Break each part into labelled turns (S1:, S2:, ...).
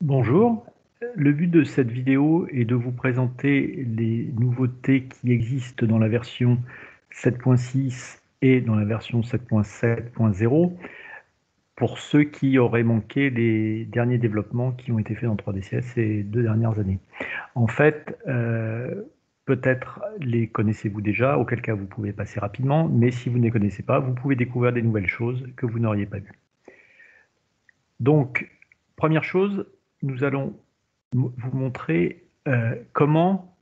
S1: Bonjour, le but de cette vidéo est de vous présenter les nouveautés qui existent dans la version 7.6 et dans la version 7.7.0 pour ceux qui auraient manqué les derniers développements qui ont été faits dans 3DCS ces 2 dernières années. En fait, peut-être les connaissez-vous déjà, auquel cas vous pouvez passer rapidement, mais si vous ne les connaissez pas, vous pouvez découvrir des nouvelles choses que vous n'auriez pas vues. Donc, première chose, nous allons vous montrer comment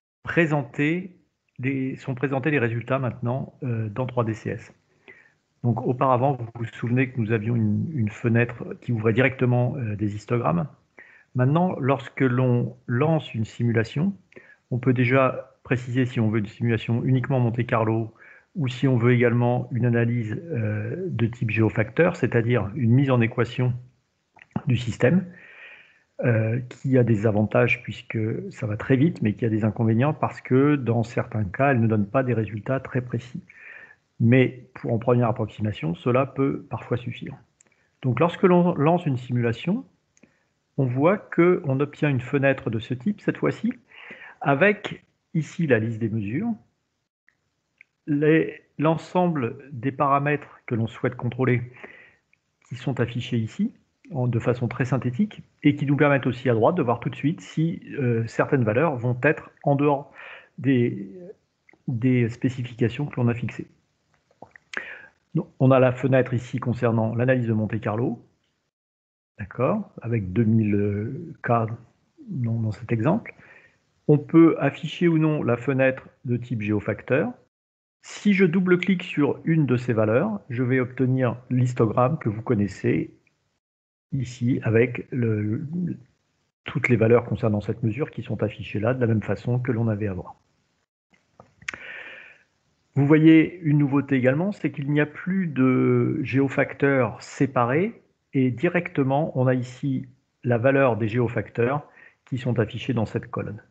S1: sont présentés les résultats maintenant dans 3DCS. Donc auparavant, vous vous souvenez que nous avions une fenêtre qui ouvrait directement des histogrammes. Maintenant, lorsque l'on lance une simulation, on peut déjà préciser si on veut une simulation uniquement Monte-Carlo ou si on veut également une analyse de type géofacteur, c'est-à-dire une mise en équation du système. Qui a des avantages puisque ça va très vite, mais qui a des inconvénients parce que dans certains cas, elle ne donne pas des résultats très précis. Mais en première approximation, cela peut parfois suffire. Donc lorsque l'on lance une simulation, on voit qu'on obtient une fenêtre de ce type, cette fois-ci, avec ici la liste des mesures, l'ensemble des paramètres que l'on souhaite contrôler qui sont affichés ici, de façon très synthétique, et qui nous permettent aussi à droite de voir tout de suite si certaines valeurs vont être en dehors des spécifications que l'on a fixées. Donc, on a la fenêtre ici concernant l'analyse de Monte-Carlo, d'accord, avec 2000 cas dans cet exemple. On peut afficher ou non la fenêtre de type géofacteur. Si je double-clique sur une de ces valeurs, je vais obtenir l'histogramme que vous connaissez ici avec toutes les valeurs concernant cette mesure qui sont affichées là de la même façon que l'on avait avant. Vous voyez une nouveauté également, c'est qu'il n'y a plus de géofacteurs séparés et directement on a ici la valeur des géofacteurs qui sont affichés dans cette colonne.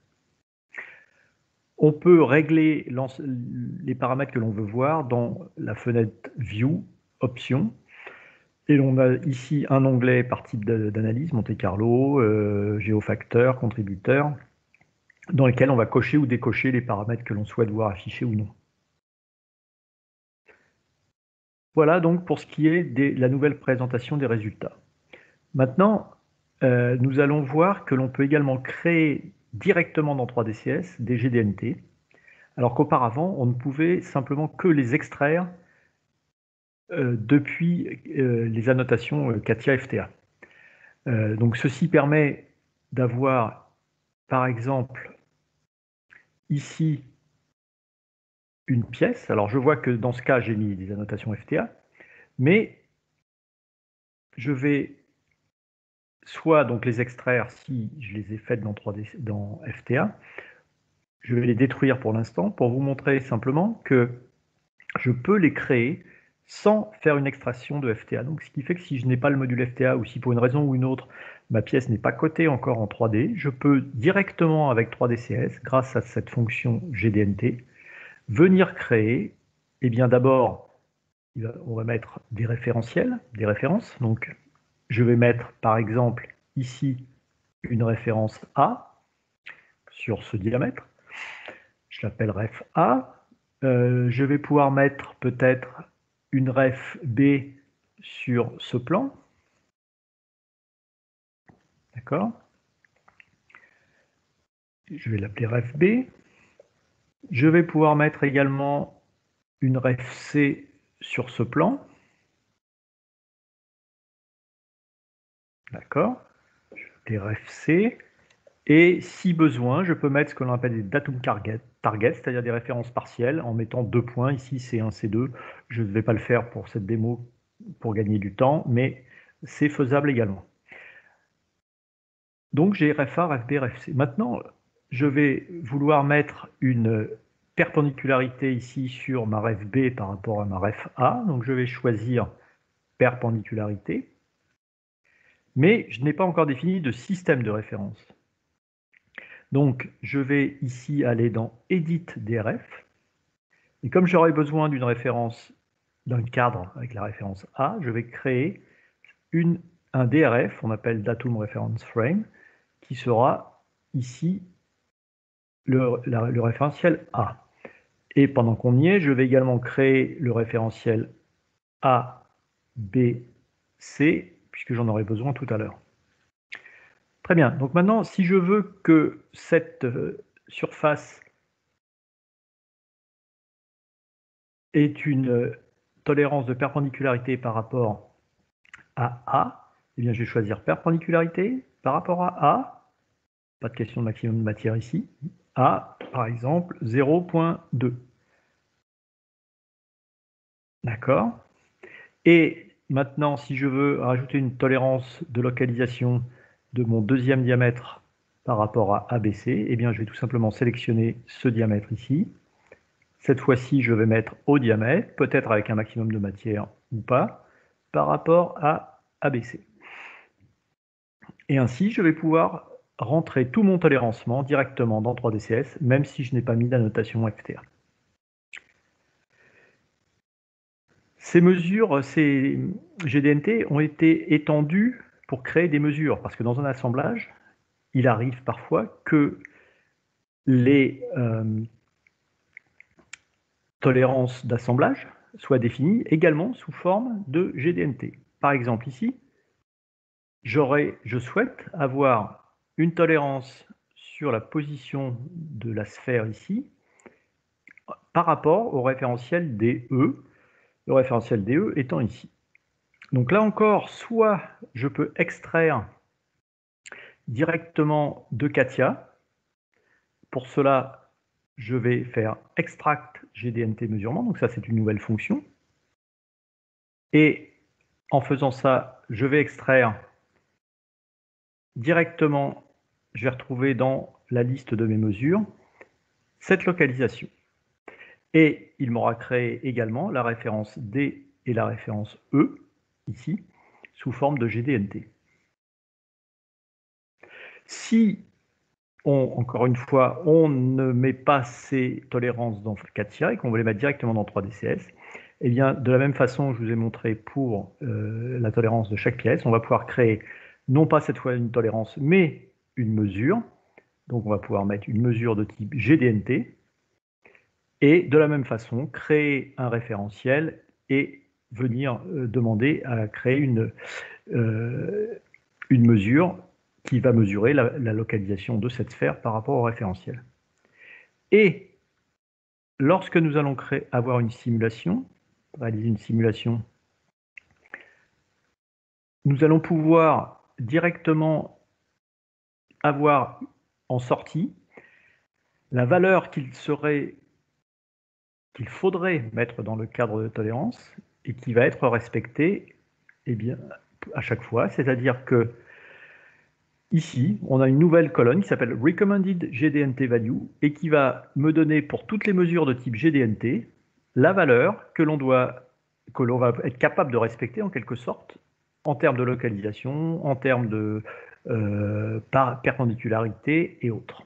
S1: On peut régler les paramètres que l'on veut voir dans la fenêtre View, Options. Et on a ici un onglet par type d'analyse, Monte-Carlo, géofacteur, contributeur, dans lequel on va cocher ou décocher les paramètres que l'on souhaite voir affichés ou non. Voilà donc pour ce qui est de la nouvelle présentation des résultats. Maintenant, nous allons voir que l'on peut également créer directement dans 3DCS des GDNT, alors qu'auparavant, on ne pouvait simplement que les extraire depuis les annotations CATIA FTA. Donc ceci permet d'avoir, par exemple, ici, une pièce. Alors je vois que dans ce cas, j'ai mis des annotations FTA, mais je vais soit donc les extraire si je les ai faites dans FTA. Je vais les détruire pour l'instant pour vous montrer simplement que je peux les créer sans faire une extraction de FTA. Donc, ce qui fait que si je n'ai pas le module FTA ou si pour une raison ou une autre, ma pièce n'est pas cotée encore en 3D, je peux directement avec 3DCS, grâce à cette fonction GDNT, venir créer, eh bien d'abord, on va mettre des référentiels, des références. Donc, je vais mettre par exemple ici une référence A sur ce diamètre. Je l'appelle ref A. Je vais pouvoir mettre peut-être une ref B sur ce plan. D'accord? Je vais l'appeler ref B. Je vais pouvoir mettre également une ref C sur ce plan. D'accord? Je vais appeler ref C. Et si besoin, je peux mettre ce que l'on appelle des datum target, c'est-à-dire des références partielles, en mettant 2 points, ici C1, C2. Je ne vais pas le faire pour cette démo pour gagner du temps, mais c'est faisable également. Donc j'ai RFA, RFB, RFC. Maintenant, je vais vouloir mettre une perpendicularité ici sur ma ref B par rapport à ma ref A. Donc je vais choisir perpendicularité. Mais je n'ai pas encore défini de système de référence. Donc je vais ici aller dans Edit DRF. Et comme j'aurai besoin d'une référence, d'un cadre avec la référence A, je vais créer une un DRF, on appelle Datum Reference Frame, qui sera ici le référentiel A. Et pendant qu'on y est, je vais également créer le référentiel A, B, C, puisque j'en aurai besoin tout à l'heure. Très bien. Donc maintenant, si je veux que cette surface ait une tolérance de perpendicularité par rapport à A, eh bien, je vais choisir perpendicularité par rapport à A. Pas de question de maximum de matière ici. A, par exemple, 0,2. D'accord. Et maintenant, si je veux rajouter une tolérance de localisation de mon deuxième diamètre par rapport à ABC, eh bien, je vais tout simplement sélectionner ce diamètre ici. Cette fois-ci, je vais mettre au diamètre, peut-être avec un maximum de matière ou pas, par rapport à ABC. Et ainsi, je vais pouvoir rentrer tout mon tolérancement directement dans 3DCS, même si je n'ai pas mis la notation FTA. Ces mesures, ces GDNT ont été étendues pour créer des mesures, parce que dans un assemblage, il arrive parfois que les tolérances d'assemblage soient définies également sous forme de GDNT. Par exemple, ici, je souhaite avoir une tolérance sur la position de la sphère ici par rapport au référentiel DE, le référentiel DE étant ici. Donc là encore, soit je peux extraire directement de CATIA. Pour cela, je vais faire extract GDNT mesurement, donc ça c'est une nouvelle fonction. Et en faisant ça, je vais extraire directement, je vais retrouver dans la liste de mes mesures cette localisation. Et il m'aura créé également la référence D et la référence E, ici, sous forme de GDNT. Si, encore une fois, on ne met pas ces tolérances dans CATIA et qu'on veut les mettre directement dans 3DCS, eh bien, de la même façon, je vous ai montré pour la tolérance de chaque pièce, on va pouvoir créer non pas cette fois une tolérance, mais une mesure. Donc, on va pouvoir mettre une mesure de type GDNT. Et de la même façon, créer un référentiel et venir demander à créer une mesure qui va mesurer la localisation de cette sphère par rapport au référentiel. Et lorsque nous allons avoir une simulation, réaliser une simulation, nous allons pouvoir directement avoir en sortie la valeur qu'il faudrait mettre dans le cadre de tolérance et qui va être respectée à chaque fois. C'est-à-dire que ici, on a une nouvelle colonne qui s'appelle Recommended GDNT Value et qui va me donner pour toutes les mesures de type GDNT la valeur que l'on va être capable de respecter en quelque sorte en termes de localisation, en termes de perpendicularité et autres.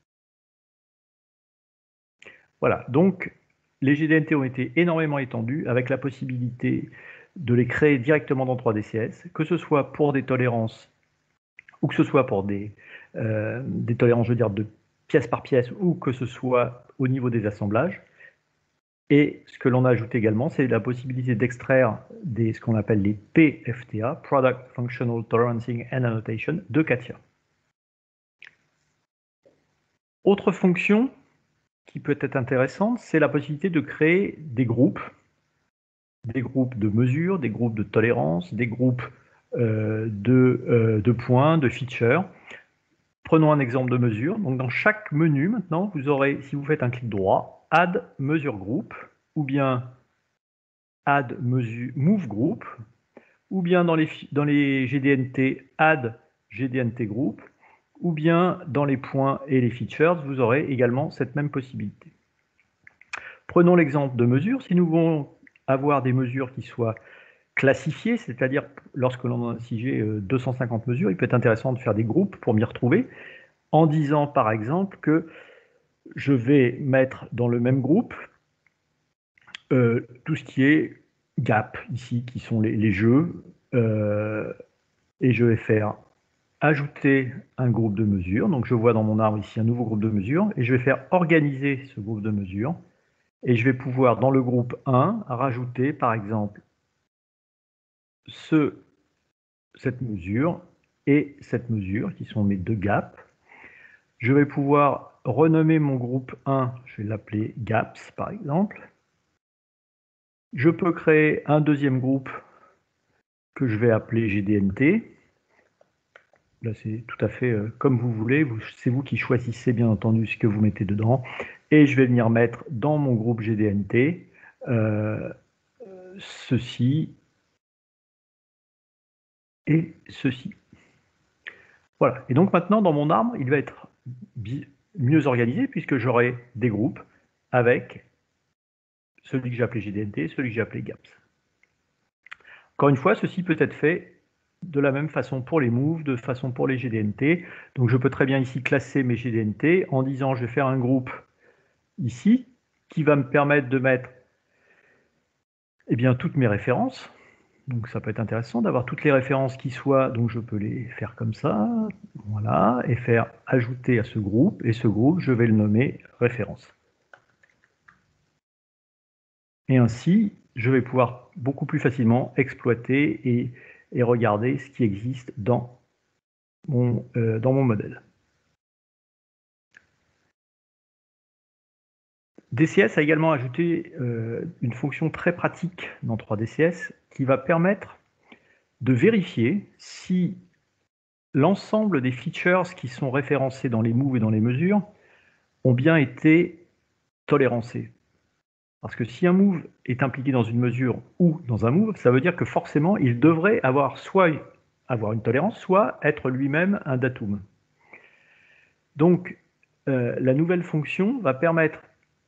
S1: Voilà, donc les GDNT ont été énormément étendus avec la possibilité de les créer directement dans 3DCS, que ce soit pour des tolérances ou que ce soit pour des tolérances, je veux dire, de pièce par pièce, ou que ce soit au niveau des assemblages. Et ce que l'on a ajouté également, c'est la possibilité d'extraire ce qu'on appelle les PFTA, Product Functional Tolerancing and Annotation, de CATIA. Autre fonction qui peut être intéressante, c'est la possibilité de créer des groupes de mesures, des groupes de tolérance, des groupes de points, de features. Prenons un exemple de mesure. Donc dans chaque menu, maintenant, vous aurez, si vous faites un clic droit, Add Mesure Group, ou bien Add Move Group, ou bien dans les GDNT, Add GDNT Group, ou bien dans les points et les features, vous aurez également cette même possibilité. Prenons l'exemple de mesure. Si nous voulons avoir des mesures qui soient classifiées, c'est-à-dire lorsque l'on a j'ai 250 mesures, il peut être intéressant de faire des groupes pour m'y retrouver, en disant par exemple que je vais mettre dans le même groupe tout ce qui est gap, ici, qui sont les jeux, et je vais faire ajouter un groupe de mesures. Donc je vois dans mon arbre ici un nouveau groupe de mesures, et je vais faire organiser ce groupe de mesures, et je vais pouvoir dans le groupe 1 rajouter par exemple cette mesure et cette mesure qui sont mes deux gaps. Je vais pouvoir renommer mon groupe 1, je vais l'appeler gaps par exemple. Je peux créer un deuxième groupe que je vais appeler GDNT. Là, c'est tout à fait comme vous voulez. C'est vous qui choisissez, bien entendu, ce que vous mettez dedans. Et je vais venir mettre dans mon groupe GDNT ceci et ceci. Voilà. Et donc maintenant, dans mon arbre, il va être mieux organisé puisque j'aurai des groupes avec celui que j'ai appelé GDNT, celui que j'ai appelé GAPS. Encore une fois, ceci peut être fait de la même façon pour les moves, de façon pour les GDNT. Donc je peux très bien ici classer mes GDNT en disant je vais faire un groupe ici qui va me permettre de mettre toutes mes références. Donc ça peut être intéressant d'avoir toutes les références qui soient, donc je peux les faire comme ça, voilà, et faire ajouter à ce groupe, et ce groupe, je vais le nommer référence. Et ainsi, je vais pouvoir beaucoup plus facilement exploiter et regarder ce qui existe dans mon modèle. DCS a également ajouté une fonction très pratique dans 3DCS qui va permettre de vérifier si l'ensemble des features qui sont référencés dans les moves et dans les mesures ont bien été tolérancés. Parce que si un move est impliqué dans une mesure ou dans un move, ça veut dire que forcément, il devrait avoir soit avoir une tolérance, soit être lui-même un datum. Donc, la nouvelle fonction va permettre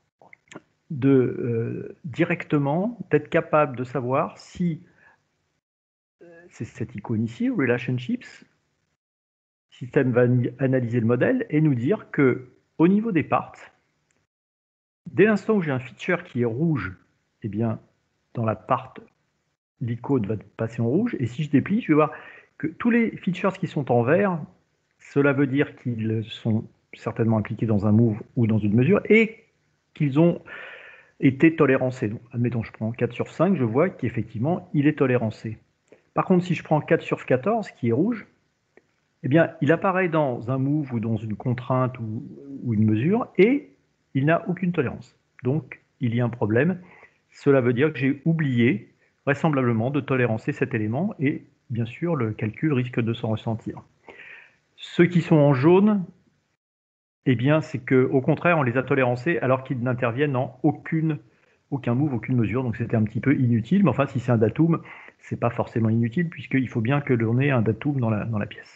S1: directement d'être capable de savoir si c'est cette icône ici, Relationships, le système va analyser le modèle et nous dire que au niveau des parts, dès l'instant où j'ai un feature qui est rouge, eh bien, dans la part, l'icône va passer en rouge. Et si je déplie, je vais voir que tous les features qui sont en vert, cela veut dire qu'ils sont certainement impliqués dans un move ou dans une mesure et qu'ils ont été tolérancés. Donc, admettons, je prends 4 sur 5, je vois qu'effectivement, il est tolérancé. Par contre, si je prends 4 sur 14, qui est rouge, eh bien, il apparaît dans un move ou dans une contrainte ou une mesure et il n'a aucune tolérance. Donc, il y a un problème. Cela veut dire que j'ai oublié, vraisemblablement, de tolérancer cet élément et, bien sûr, le calcul risque de s'en ressentir. Ceux qui sont en jaune, eh bien, c'est qu'au contraire, on les a tolérancés alors qu'ils n'interviennent en aucun move, aucune mesure. Donc, c'était un petit peu inutile. Mais enfin, si c'est un datum, c'est pas forcément inutile puisqu'il faut bien que l'on ait un datum dans la pièce.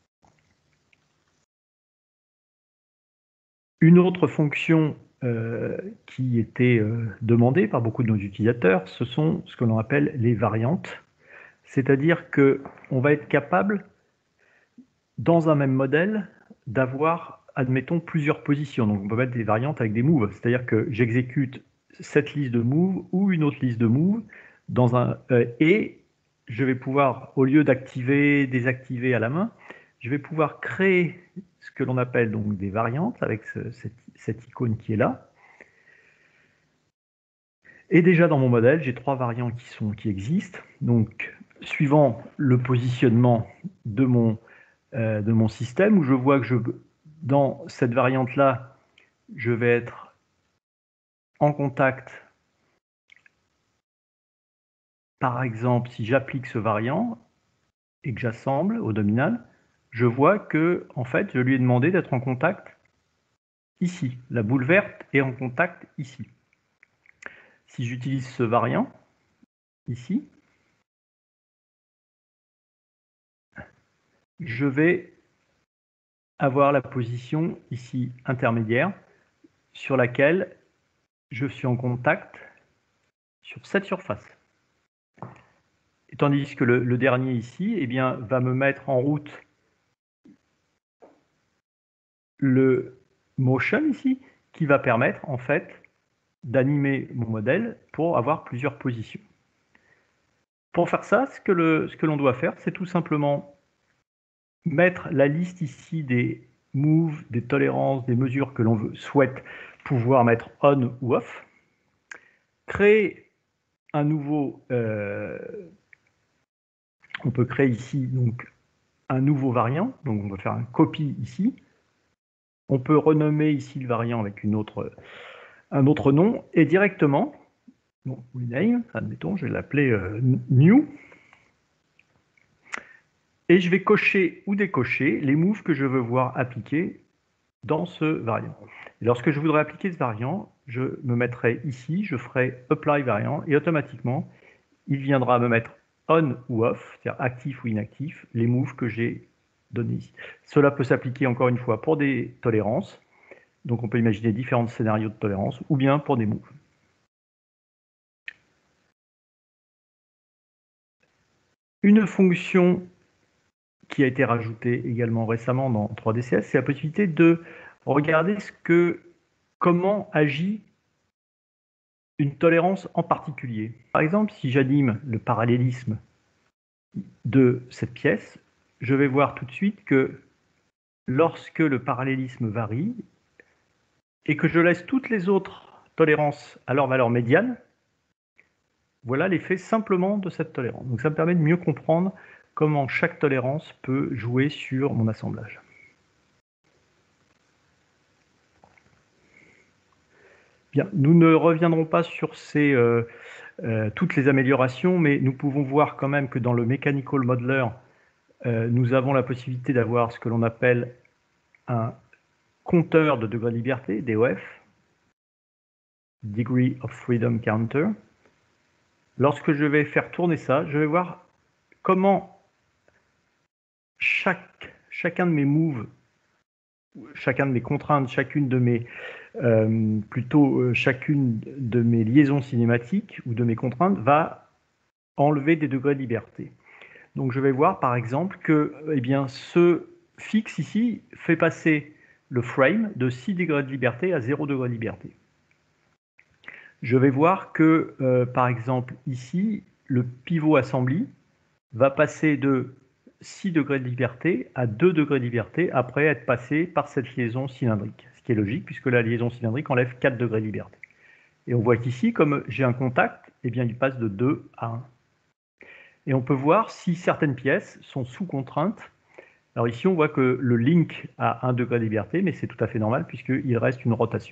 S1: Une autre fonction qui était demandée par beaucoup de nos utilisateurs, ce sont ce que l'on appelle les variantes. C'est-à-dire qu'on va être capable, dans un même modèle, d'avoir, admettons, plusieurs positions. Donc on peut mettre des variantes avec des moves. C'est-à-dire que j'exécute cette liste de moves ou une autre liste de moves et je vais pouvoir, au lieu d'activer, désactiver à la main, je vais pouvoir créer ce que l'on appelle donc des variantes avec cette icône qui est là. Et déjà dans mon modèle, j'ai 3 variants qui existent. Donc, suivant le positionnement de mon système, où je vois que dans cette variante-là, je vais être en contact. Par exemple, si j'applique ce variant et que j'assemble au dominal, je vois que, en fait, je lui ai demandé d'être en contact ici. La boule verte est en contact ici. Si j'utilise ce variant, ici, je vais avoir la position ici intermédiaire sur laquelle je suis en contact sur cette surface. Et tandis que le dernier ici eh bien, va me mettre en route le motion ici, qui va permettre en fait d'animer mon modèle pour avoir plusieurs positions. Pour faire ça, ce que l'on doit faire, c'est tout simplement mettre la liste ici des moves, des tolérances, des mesures que l'on souhaite pouvoir mettre on ou off, créer un nouveau, on peut créer ici donc un nouveau variant, donc on va faire un copy ici, on peut renommer ici le variant avec un autre nom, et directement, bon, rename, admettons, je vais l'appeler new, et je vais cocher ou décocher les moves que je veux voir appliquer dans ce variant. Et lorsque je voudrais appliquer ce variant, je me mettrai ici, je ferai apply variant, et automatiquement, il viendra me mettre on ou off, c'est-à-dire actif ou inactif, les moves que j'ai donnés ici. Cela peut s'appliquer encore une fois pour des tolérances, donc on peut imaginer différents scénarios de tolérance, ou bien pour des moves. Une fonction qui a été rajoutée également récemment dans 3DCS, c'est la possibilité de regarder comment agit une tolérance en particulier. Par exemple, si j'anime le parallélisme de cette pièce, je vais voir tout de suite que lorsque le parallélisme varie et que je laisse toutes les autres tolérances à leur valeur médiane, voilà l'effet simplement de cette tolérance. Donc ça me permet de mieux comprendre comment chaque tolérance peut jouer sur mon assemblage. Bien, nous ne reviendrons pas sur toutes les améliorations, mais nous pouvons voir quand même que dans le Mechanical Modeler, nous avons la possibilité d'avoir ce que l'on appelle un compteur de degré de liberté, DOF, Degree of Freedom Counter. Lorsque je vais faire tourner ça, je vais voir comment chacun de mes moves, chacun de mes contraintes, chacune de mes chacune de mes liaisons cinématiques ou de mes contraintes va enlever des degrés de liberté. Donc je vais voir par exemple que ce fixe ici fait passer le frame de 6 degrés de liberté à 0 degré de liberté. Je vais voir que par exemple ici, le pivot assembly va passer de 6 degrés de liberté à 2 degrés de liberté après être passé par cette liaison cylindrique. Ce qui est logique puisque la liaison cylindrique enlève 4 degrés de liberté. Et on voit qu'ici, comme j'ai un contact, il passe de 2 à 1. Et on peut voir si certaines pièces sont sous contrainte. Alors ici, on voit que le link a 1 degré de liberté, mais c'est tout à fait normal puisqu'il reste une rotation.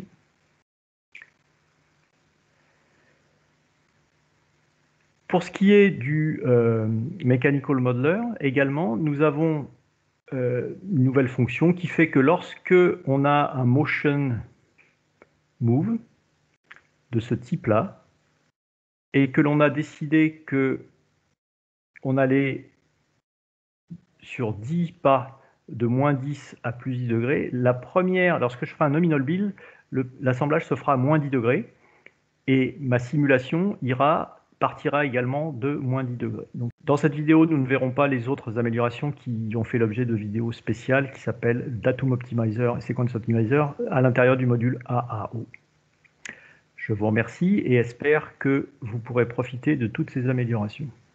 S1: Pour ce qui est du Mechanical Modeler, également, nous avons une nouvelle fonction qui fait que lorsque on a un motion move de ce type-là, et que l'on a décidé que on allait sur 10 pas de moins 10 à plus 10 degrés, lorsque je ferai un nominal build, l'assemblage se fera à moins 10 degrés, et ma simulation partira également de moins 10 degrés. Donc, dans cette vidéo, nous ne verrons pas les autres améliorations qui ont fait l'objet de vidéos spéciales qui s'appellent Datum Optimizer et Sequence Optimizer à l'intérieur du module AAO. Je vous remercie et espère que vous pourrez profiter de toutes ces améliorations.